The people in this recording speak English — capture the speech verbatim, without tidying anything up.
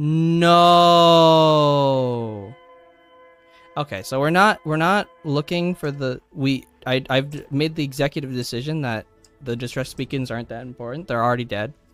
No. Okay, so we're not we're not looking for the we I I've made the executive decision that the distress beacons aren't that important. They're already dead.